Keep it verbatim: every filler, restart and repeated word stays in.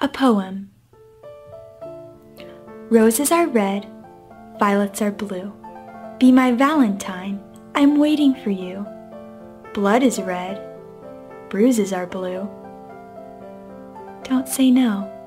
A poem. Roses are red, violets are blue. Be my Valentine, I'm waiting for you. Blood is red, bruises are blue. Don't say no.